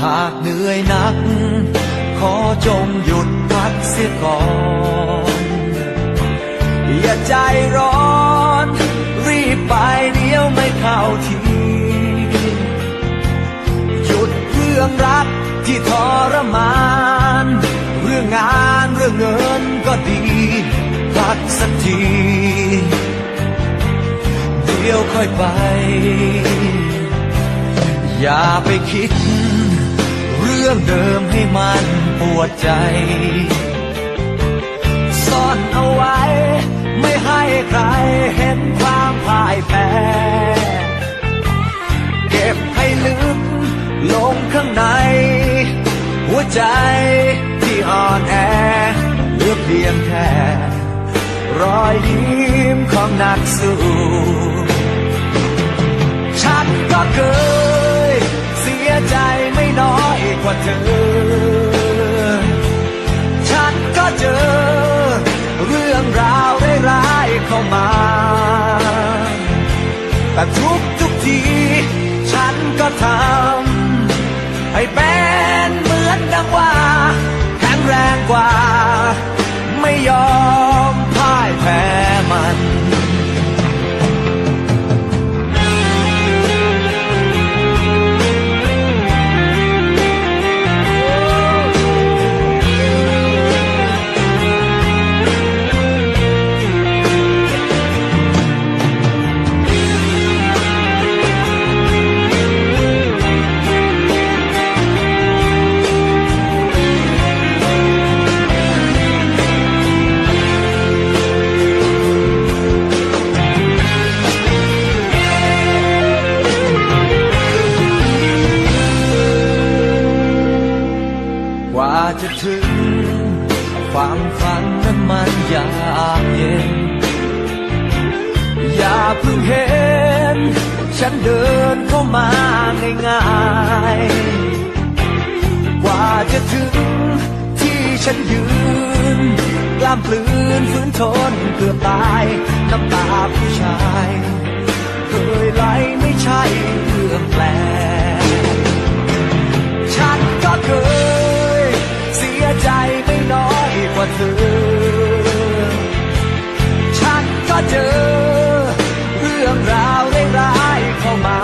หากเหนื่อยหนักขอจงหยุดพักเสียก่อนอย่าใจร้อนรีบไปเดี๋ยวไม่เข้าทีหยุดเรื่องรักที่ทรมานเรื่องงานเรื่องเงินก็ดีพักสักทีเดี๋ยวค่อยไปอย่าไปคิดเรื่องเดิมให้มันปวดใจซ่อนเอาไว้ไม่ให้ใครเห็นความพ่ายแพ้เก็บให้ลึกลงข้างในหัวใจที่อ่อนแอเหลือเพียงแค่รอยยิ้มของนักสู้ฉันก็เคยเสียใจไม่น้อยกว่าเธอฉันก็เจอเรื่องราวร้ายๆเข้ามาแต่ทุกทีฉันก็ทำให้เป็นเหมือนดังว่าแข็งแรงกว่าไม่ยอมพ่ายแพ้มันจะถึงความฝันนั้นมันยากเย็นอย่าเพิ่งเห็นฉันเดินเข้ามาง่ายๆกว่าจะถึงที่ฉันยืนกล้ามปลื้นฝืนทนเกือบตายน้ำตาผู้ชายเคยไหลไม่ใช่เรื่องแปลกฉันก็เคยเสียใจไม่น้อยกว่าเธอฉันก็เจอเรื่องราวร้ายๆเข้ามา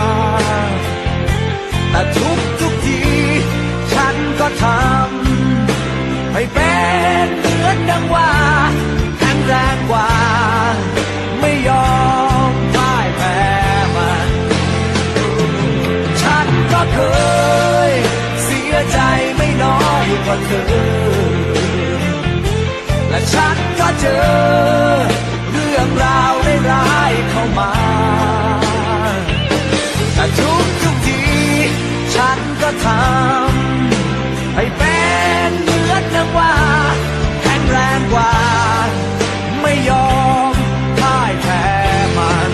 แต่ทุกทีฉันก็ทำให้เป็นเหมือนดังว่าแข็งแรงกว่าไม่ยอมพ่ายแพ้มันฉันก็เคยเสียใจไม่น้อยกว่าเธอและฉันก็เจอเรื่องราวร้ายๆเข้ามาแต่ทุกทีฉันก็ทำให้เป็นเหมือนดังว่าแข็งแรงกว่าไม่ยอมพ่ายแพ้มัน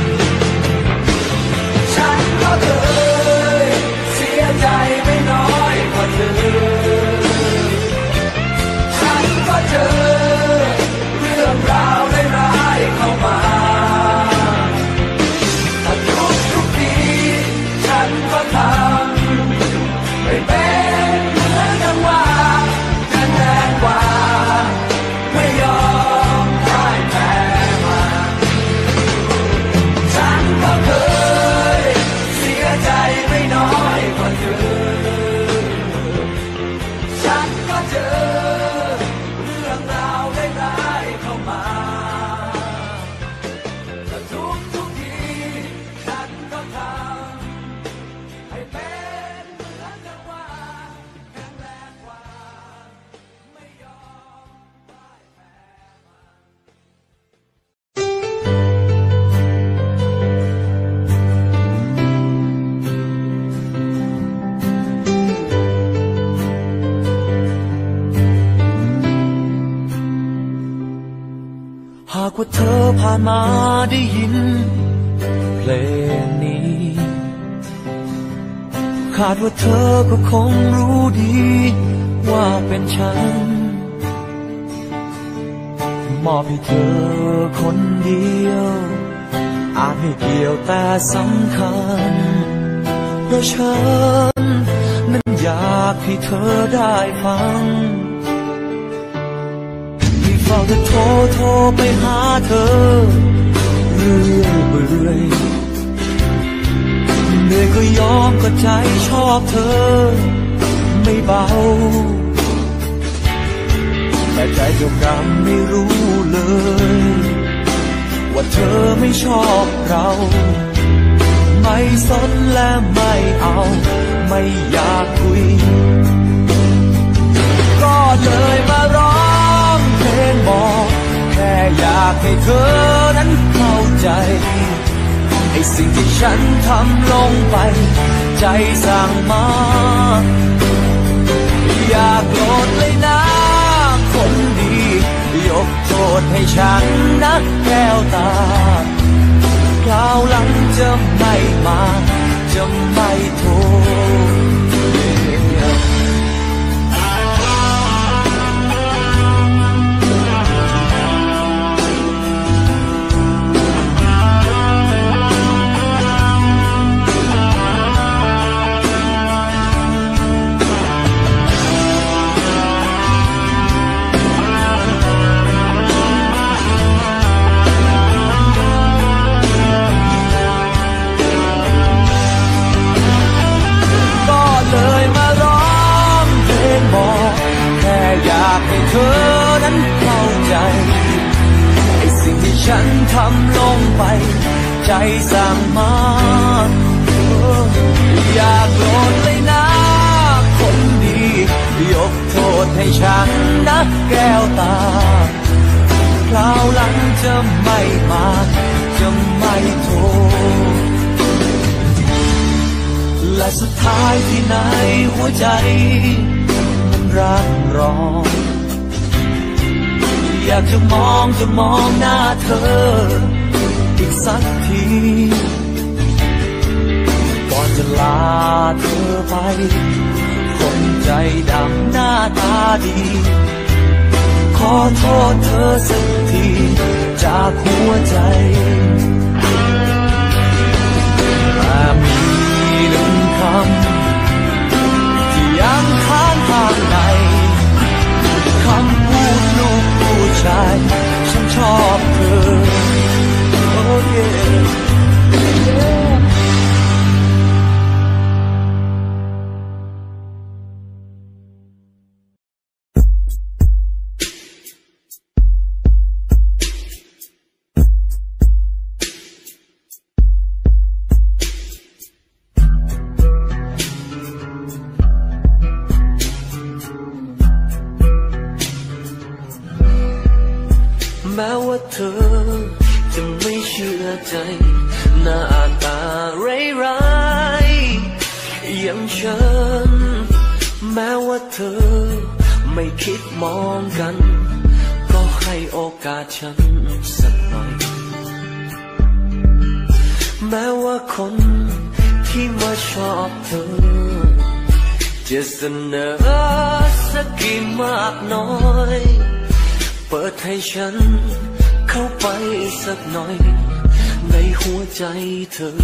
ฉันก็เคยเสียใจไม่น้อยกว่าเธอฉันก็เจอเรื่องราวร้ายๆเข้ามาแต่ทุกทีฉันก็ทำให้เป็นเหมือนดังว่าแข็งแรงกว่าไม่ยอมพ่ายแพ้มันฉันก็เคยเสียใจไม่น้อยกว่าเธอฉันก็เจอเรื่องราวร้ายๆเข้ามาแต่ทุกทีฉันก็ทำให้เป็นเหมือนดังว่าแข็งแรงกว่าไม่ยอมพ่ายแพ้หากว่าเธอผ่านมาได้ยินเพลงนี้คาดว่าเธอก็คงรู้ดีว่าเป็นฉันมอบให้เธอคนเดียวอาจไม่เกี่ยวแต่สำคัญเพราะฉันนั้นอยากให้เธอได้ฟังที่เฝ้าจะโทรไปหาเธอเรื่อยเปื่อยเหนื่อยก็ยอมก็ใจชอบเธอไม่เบาแต่ใจเจ้ากรรมไม่รู้เลยว่าเธอไม่ชอบเราไม่สนและไม่เอาไม่อยากคุยก็เลยมาร้องเพลงบอกแค่อยากให้เธอนั้นเข้าใจไอ้สิ่งที่ฉันทำลงไปใจสั่งมาอย่าโกรธเลยนะคนดียกโทษให้ฉันนะแก้วตาคราวหลังจะไม่มาจะไม่โทรเธอนั้นเข้าใจไอ้สิ่งที่ฉันทำลงไปใจสั่งมาอย่าโกรธเลยนะคนดียกโทษให้ฉันนะแก้วตาคราวหลังจะไม่มาจะไม่โทษและสุดท้ายที่ไหนหัวใจมันรักร้องอยากจะมองหน้าเธออีกสักทีก่อนจะลาเธอไปคนใจดำหน้าตาดีขอโทษเธอสักทีจากหัวใจมีหนึ่งคำที่ยังค้างข้างในคำพูดลูกผู้ชายฉันชอบเธอโอ้เย่แม้ว่าเธอจะไม่เชื่อใจหน้าตาร้ายๆอย่างฉันแม้ว่าเธอไม่คิดมองกันก็ให้โอกาสฉันสักหน่อยแม้ว่าคนที่มาชอบเธอจะเสนอสักกี่มากน้อยเปิดให้ฉันเข้าไปสักหน่อยในหัวใจเธอ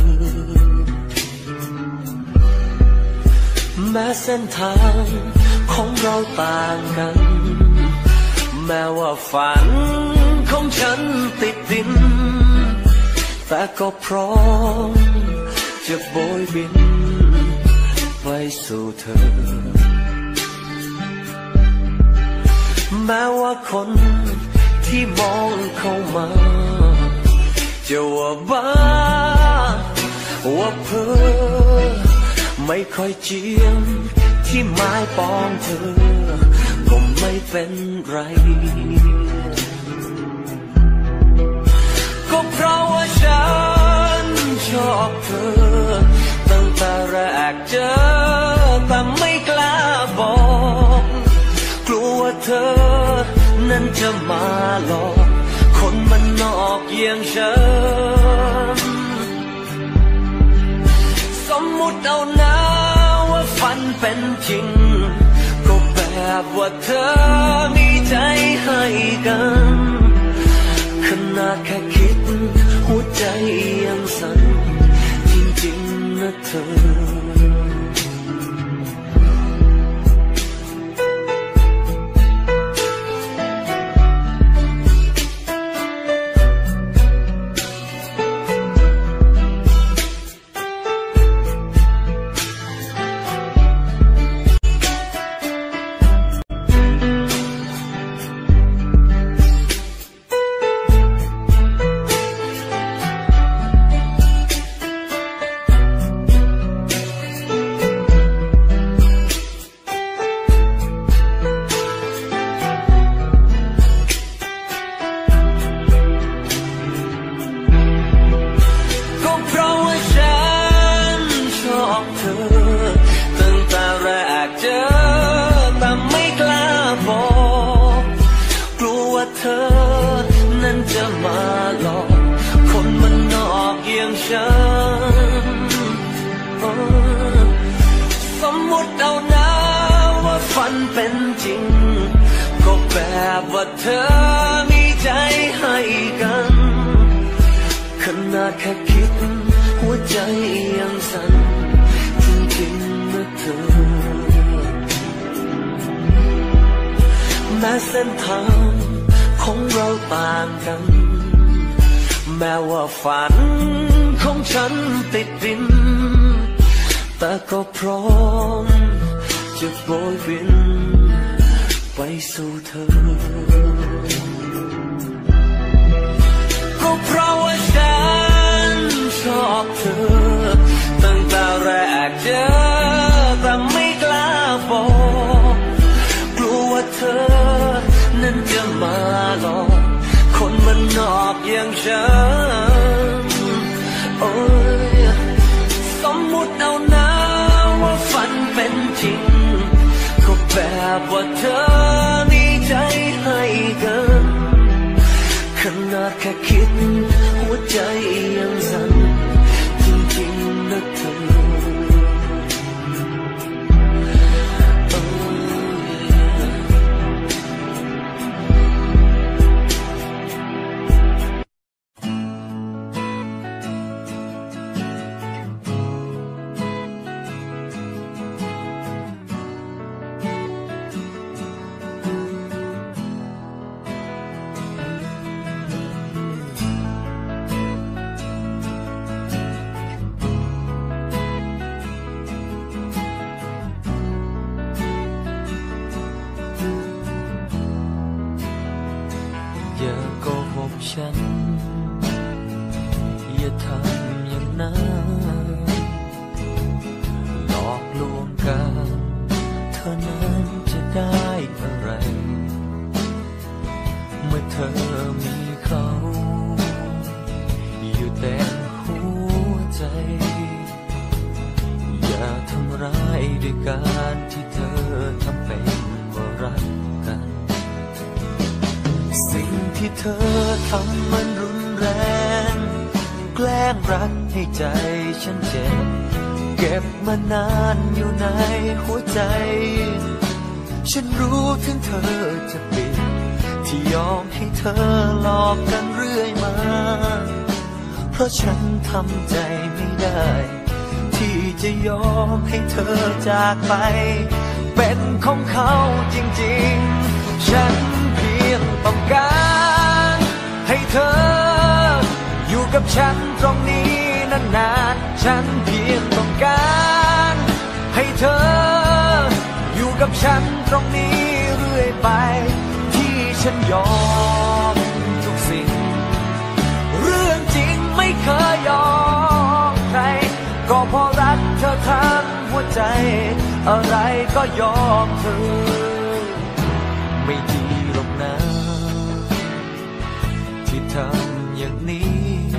แม้เส้นทางของเราต่างกันแม้ว่าฝันของฉันติดดินแต่ก็พร้อมจะโบยบินไปสู่เธอแม้ว่าคนที่มองเข้ามาจะว่าบ้าว่าเพ้อไม่ค่อยเจียมที่ไม้ปองเธอก็ไม่เป็นไรก็เพราะว่าฉันชอบเธอตั้งแต่แรกเจอแต่ไม่กล้าบอกกลัวว่าเธอนั้นจะมาหลอกคนมันนอกอย่างฉันสมมุติเอานะว่าฝันเป็นจริงก็แบบว่าเธอมีใจให้กันขนาดแค่คิดหัวใจยังสั่นจริงๆนะเธอเธอตั้งแต่แรกเจอแต่ไม่กล้าบอกกลัวว่าเธอนั้นจะมาหลอกคนมันนอกอย่างฉันสมมุติเอานะว่าฝันเป็นจริงก็แบบว่าเธอมีใจให้กันขนาดแค่คิดหัวใจยังสั่นจริงๆนะเธอแม้เส้นทางของเราต่างกันแม้ว่าฝันของฉันติดดินแต่ก็พร้อมจะโบยบินไปสู่เธอก็เพราะว่าฉันชอบเธอตั้งแต่แรกเจอแต่ไม่กล้าบอกกลัวว่าเธอนั้นจะมาหลอกคนมันนอกอย่างฉันโอ้ยสมมุติเอานะว่าฝันเป็นจริงก็แบบว่าเธอมีใจให้กันขนาดแค่คิดหัวใจยังสั่นจริงๆนะเธออย่าโกหกฉันอย่าทำอย่างนั้นหลอกลวงกันเธอนั้นจะได้อะไรเมื่อเธอมีเขาอยู่เต็มหัวใจอย่าทำร้ายด้วยการที่เธอทำเป็นว่ารักกันสิ่งที่เธอทำมันรุนแรงแกล้งรักให้ใจฉันเจ็บเก็บมานานอยู่ในหัวใจฉันรู้ถึงเธอจะปิดที่ยอมให้เธอหลอกกันเรื่อยมาเพราะฉันทำใจไม่ได้ที่จะยอมให้เธอจากไปเป็นของเขาจริงๆฉันเพียงต้องการให้เธออยู่กับฉันตรงนี้นานๆฉันเพียงต้องการให้เธออยู่กับฉันตรงนี้เรื่อยไปที่ฉันยอมทุกสิ่งเรื่องจริงไม่เคยยอมใครก็เพราะรักเธอทั้งหัวใจอะไรก็ยอมเธอไม่ดีหรอกนะที่ทำอย่างนี้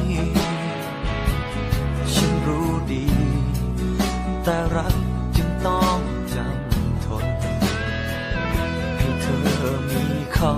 ฉันรู้ดีแต่รักจึงต้องจำทนให้เธอมีเขา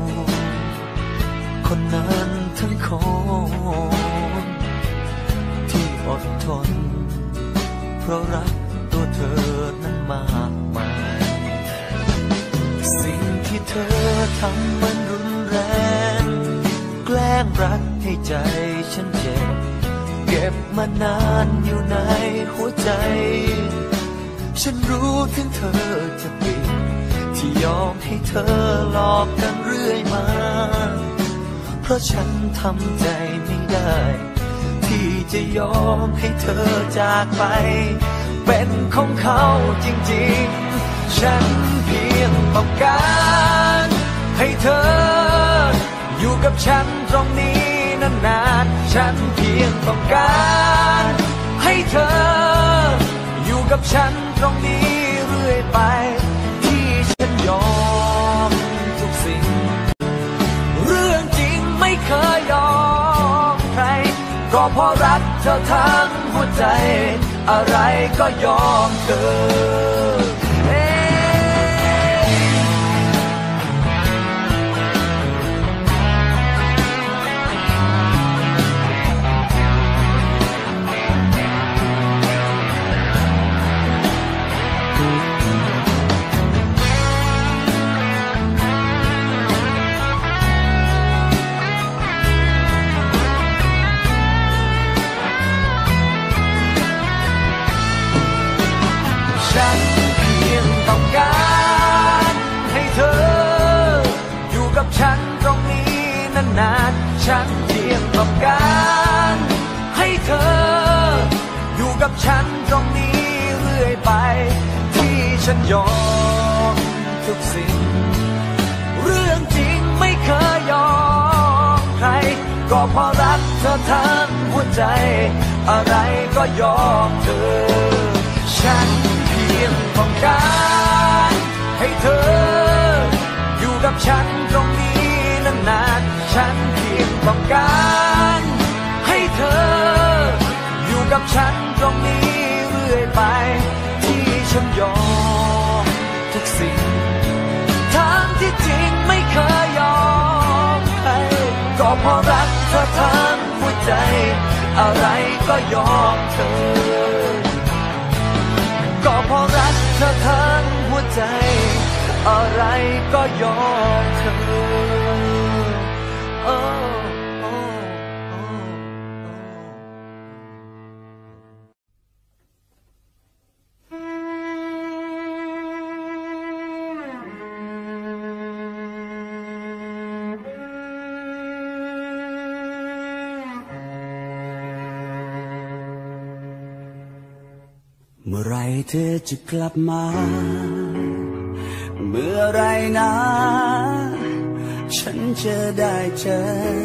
คนนั้นทั้งคนที่อดทนเพราะรักตัวเธอนั้นมากมายสิ่งที่เธอทำมันรุนแรงแกล้งรักให้ใจฉันเจ็บเก็บมานานอยู่ในหัวใจฉันรู้ถึงเธอจะปิดที่ยอมให้เธอหลอกกันเรื่อยมาเพราะฉันทำใจไม่ได้ที่จะยอมให้เธอจากไปเป็นของเขาจริงๆฉันเพียงต้องการให้เธออยู่กับฉันตรงนี้นานๆฉันเพียงต้องการให้เธออยู่กับฉันตรงนี้เรื่อยไปที่ฉันยอมทุกสิ่งเรื่องจริงไม่เคยยอมใครก็เพราะรักเธอทั้งหัวใจอะไรก็ยอมเธอฉันเพียงต้องการให้เธออยู่กับฉันตรงนี้นานๆฉันเพียงต้องการให้เธออยู่กับฉันตรงนี้เรื่อยไปที่ฉันยอมทุกสิ่งเรื่องจริงไม่เคยยอมใครก็เพราะรักเธอทั้งหัวใจอะไรก็ยอมเธอฉันเพียงต้องการให้เธออยู่กับฉันตรงนี้นานๆฉันเพียงต้องการให้เธออยู่กับฉันตรงนี้เรื่อยไปที่ฉันยอมทุกสิ่งทั้งที่จริงไม่เคยยอมใครก็เพราะรักเธอทั้งหัวใจอะไรก็ยอมเธอก็เพราะรักเธอทั้งหัวใจอะไรก็ยอมเธอเมื่อไรเธอจะกลับมาเมื่อไรนะฉันจะได้เจอ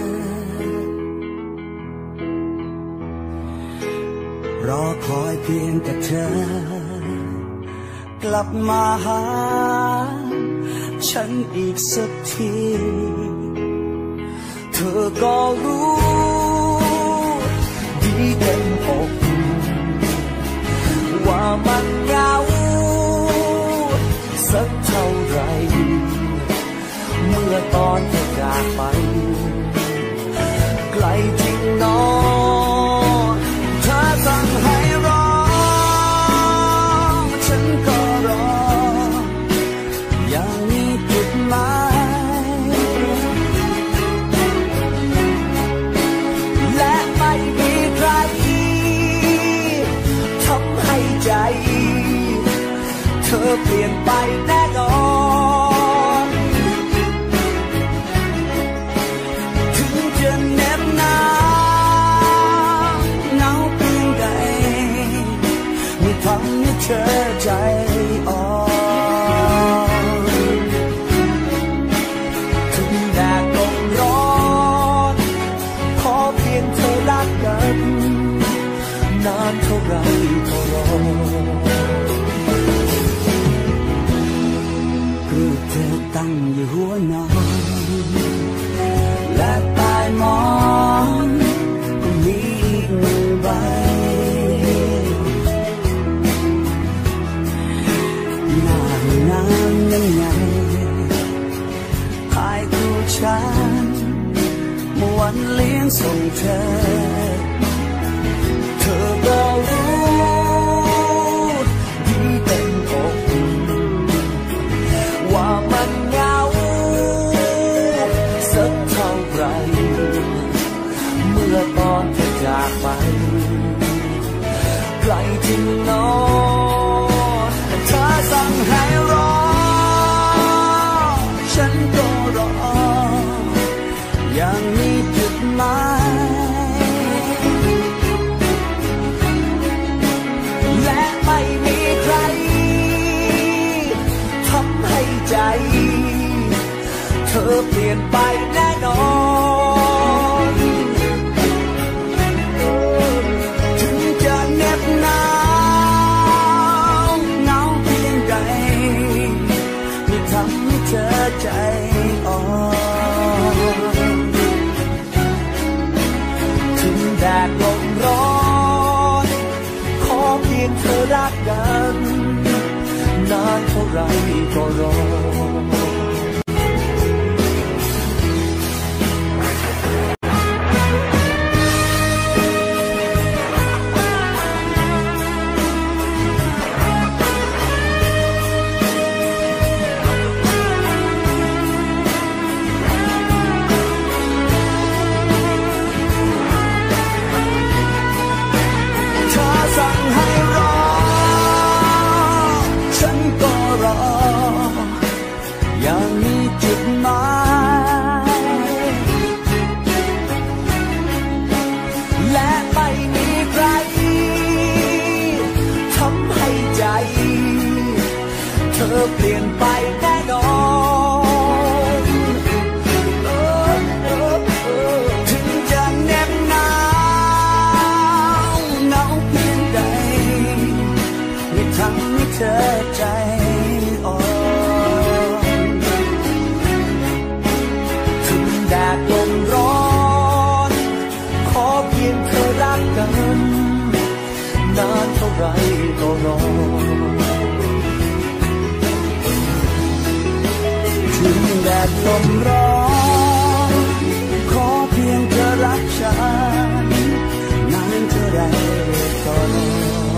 รอคอยเพียงแต่เธอกลับมาหาฉันอีกสักทีเธอก็รู้ดีเต็มอกว่ามันเหงาสักเท่าไรเมื่อตอนเธอจากไปไกลจริงนอเธอสั่งให้รอฉันก็รออย่างมีจุดหมายและไม่มีใครทำให้ใจเธอเปลี่ยนไปแน่นอนถึงจะเหน็บหนาวเหงาเพียงใดไม่ทำให้เธอใจอ่อนถึงแดดลมร้อนขอเพียงเธอรักกันนานเท่าไรก็รอรูปเธอตั้งอยู่หัวนอนและใต้หมอนก็มีอีกหนึ่งใบหน้าน้ำยังไงพายคู่ฉันเมื่อวันเลี้ยงส่งเธอเธอก็รู้ดีเต็มอกว่ามันเหงาสักเท่าไรเมื่อตอนเธอจากไปไกลที่นอนเธอสั่งให้รอฉันก็รออย่างมีจุดหมายและไม่มีใครทำให้ใจเธอเปลี่ยนไปแน่นอนถึงจะเหน็บหนาวเหงาเพียงใดไม่ทำให้เธอใจอ่อนถึงแดดลมร้อนขอเพีนานเท่าไรก็รอเปลี่ยนไปแน่นอนถึงจะแนบหนาวเหงาเพียงใดไม่ทำให้เธอใจอ่อนถึงแดดลมร้อนขอเพียงเธอรักกันนานเท่าไรก็รอถึงแดดลมร้อนขอเพียงเธอรักฉันนานเท่าไรก็รอ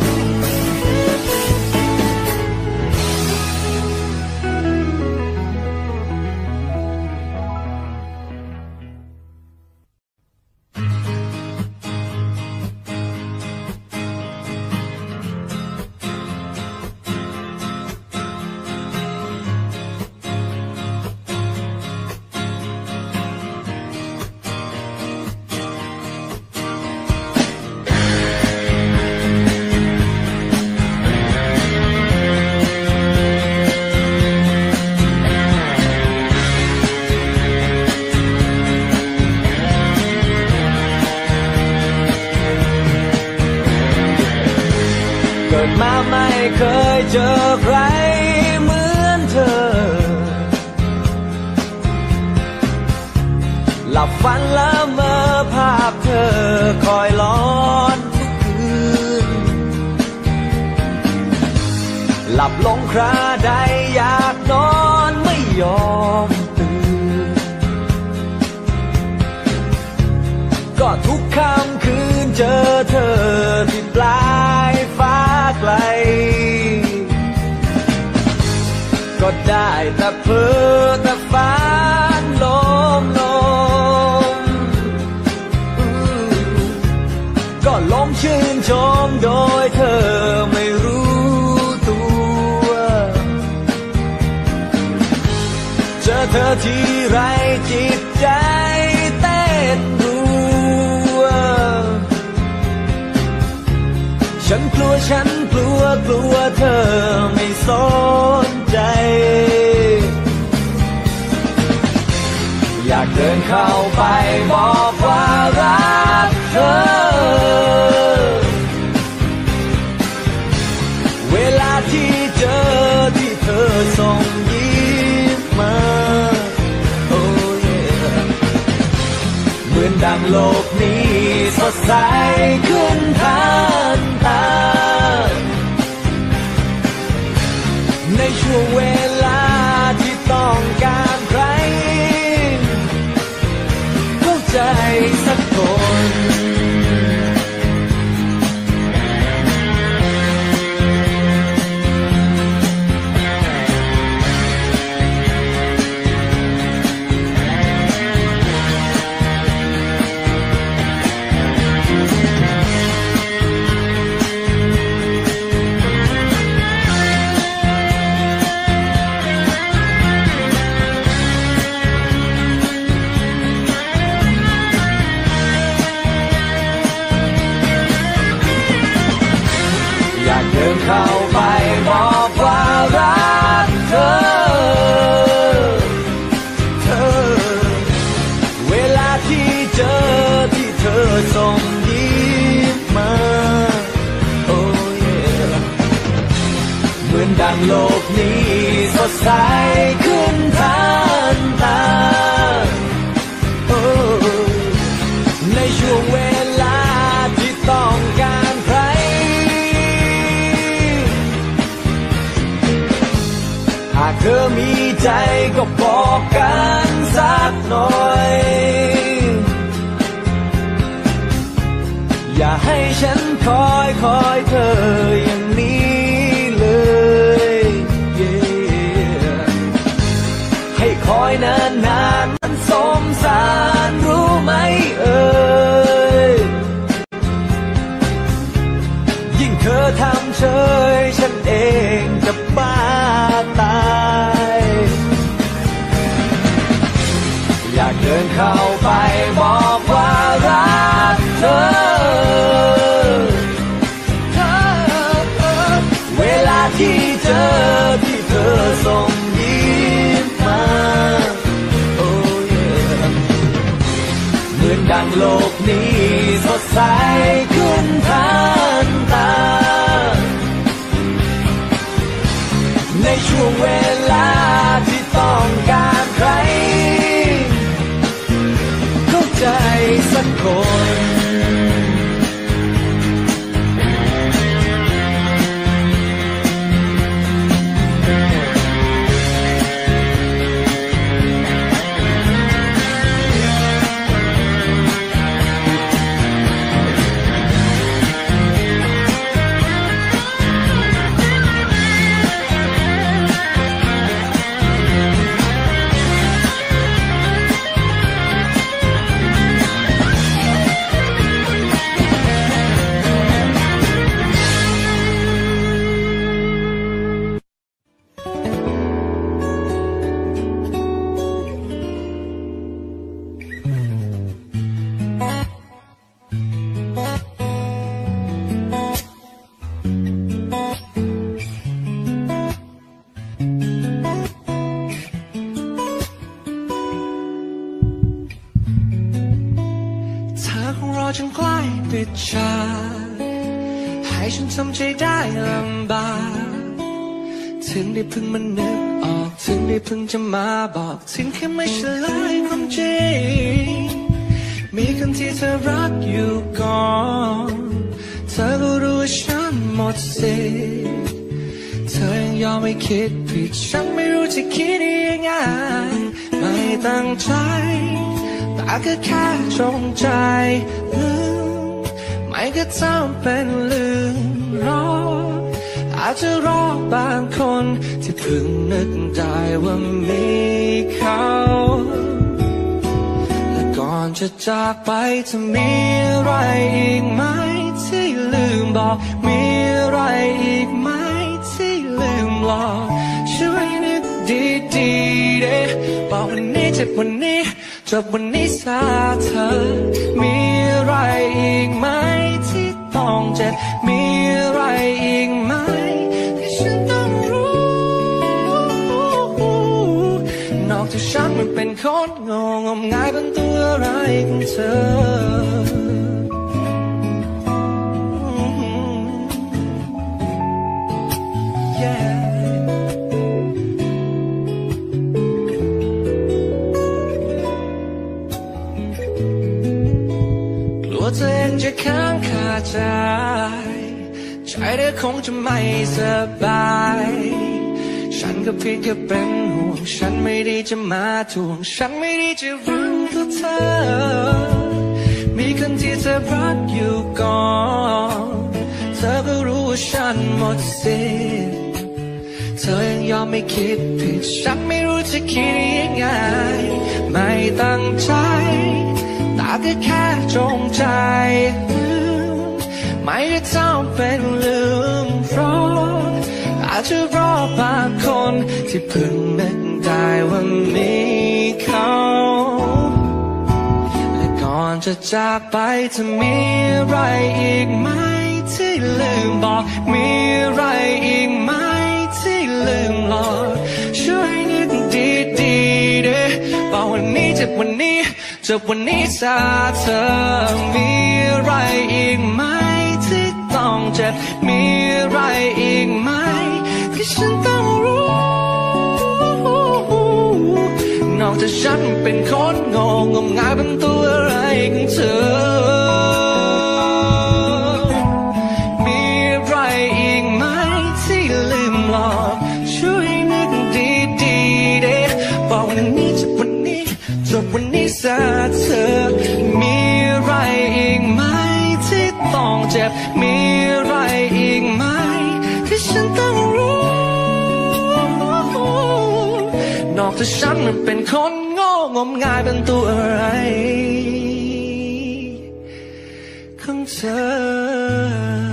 มาไม่เคยเจอใครเหมือนเธอหลับฝันละเมอภาพเธอคอยล้อนทุกคืนหลับลงคราใดอยากนอนไม่ยอมตื่นก็ทุกค่ำคืนเจอเธอที่ปลายฟ้าไกลก็ได้แต่เพ้อแต่ฝันลมก็ลมชื่นชมโดยเธอไม่รู้ตัวเจอเธอที่ไรจิตใจเต้นรัวฉันกลัวกลัวเธอไม่สนใจอยากเดินเข้าไปบอกว่ารักเธอเวลาที่เจอที่เธอส่งยิ้มมาโอ้เย่เหมือนดังโลกนี้สดใสขึ้นทันตาในช่วงเวลาที่ต้องการใครเข้าใจสักคนเดินเข้าไปบอกว่ารักเธอเวลาที่เจอที่เธอส่งยิ้มมาโอ้เย่เหมือนดังโลกนี้สดใสขึ้นทันตาโอ้ในช่วงเวลาที่ต้องการใครากเธอมีใจก็บอกกันสักหน่อยอย่าให้ฉันคอยเธออย่างนี้เลยให้คอยนานมันสมสารรู้ไหมยิ่งเธอทำเฉยฉันเองจะบ้าตายอยากเดินเข้าไปบอกว่ารักเธอเวลาที่เจอที่เธอส่งยิ้มมาเหมือนดังโลกนี้สดใสขึ้นทันตาในช่วงเวลาที่ต้องการใครเข้าใจสักคนจนใกล้ปิดฉากให้ฉันทำใจได้ลำบากถึงได้เพิ่งมานึกออกถึงได้เพิ่งจะมาบอกถึงแค่ไม่เฉลยความจริงมีคนที่เธอรักอยู่ก่อนเธอก็รู้ว่าฉันหมดสิทธิ์เธอยังยอมไม่คิดผิดฉันไม่รู้จะคิดยังไงไม่ตั้งใจแต่ก็แค่จงใจลืมไม่ก็จำเป็นลืมรออาจจะรอบางคนที่เพิ่งนึกได้ว่ามีเขาและก่อนจะจากไปจะมีอะไรอีกไหมที่ลืมบอกมีอะไรอีกไหมที่ลืมหลอกช่วยนึกดีๆเด้บอกวันนี้เจ็บวันนี้จบวันนี้ซาเธอมีอะไรอีกไหมที่ต้องเจ็บมีอะไรอีกไหมที่ฉันต้องรู้นอกจากฉันมันเป็นคนงงงายเป็นตัวอะไรของเธอตัวเองจะค้างคาใจใจเธอคงจะไม่สบายฉันก็เพียงแค่เป็นห่วงฉันไม่ได้จะมาทวงฉันไม่ได้จะรังตัวเธอมีคนที่เธอรักอยู่ก่อนเธอก็รู้ว่าฉันหมดสิทธิ์เธอยังยอมไม่คิดผิดฉันไม่รู้จะคิดยังไงไม่ตั้งใจแต่ก็แค่จงใจลืมไม่ได้จำเป็นลืมเพราะอาจจะรอบางคนที่เพิ่งนึกได้ว่ามีเขาและก่อนจะจากไปจะมีอะไรอีกไหมที่ลืมบอกมีอะไรอีกไหมที่ลืมหลอกช่วยนึกดีๆเด้บอกวันนี้เจ็บวันนี้จบวันนี้ซาเธอมีอะไรอีกไหมที่ต้องเจ็บมีอะไรอีกไหมที่ฉันต้องรู้นอกจากฉันเป็นคนงงงายเป็นตัวอะไรของเธอมีอะไรอีกไหมที่ลืมหลอกช่วยนึกดีเจ็บมีอะไรอีกไหมที่ฉันต้องรู้นอกจากฉันมันเป็นคนโง่งมงายเป็นตัวอะไรของเธอ